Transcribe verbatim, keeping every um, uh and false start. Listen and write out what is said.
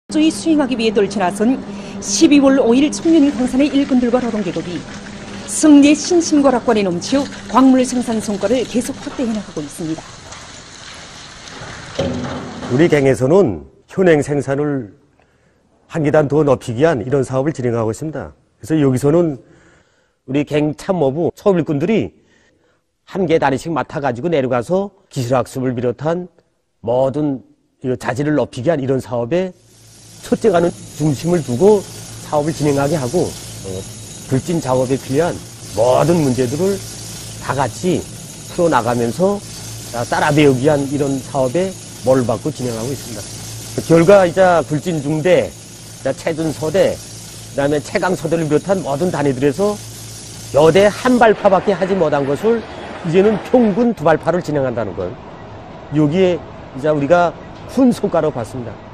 주의 수행하기 위해 돌쳐나선 십이월 오일 청년 강산의 일꾼들과 노동계급이 승리의 신심과 lạc 관에 넘치어 광물 생산 성과를 계속 확대해 나가고 있습니다. 우리 갱에서는 현행 생산을 한 계단 더 높이기 위한 이런 사업을 진행하고 있습니다. 그래서 여기서는 우리 갱 참모부 소일꾼들이 한 계단씩 맡아가지고 내려가서 기술학습을 비롯한 모든 자질을 높이기 위한 이런 사업에 첫째가는 중심을 두고 사업을 진행하게 하고 불진 작업에 필요한 모든 문제들을 다 같이 풀어나가면서 따라 배우기 위한 이런 사업에 몰을 받고 진행하고 있습니다. 결과 이제 굴진 중대, 체준 소대, 그다음에 채강 소대를 비롯한 모든 단위들에서 여대 한 발파밖에 하지 못한 것을 이제는 평균 두 발파를 진행한다는 걸 여기에 이제 우리가 큰 성과로 봤습니다.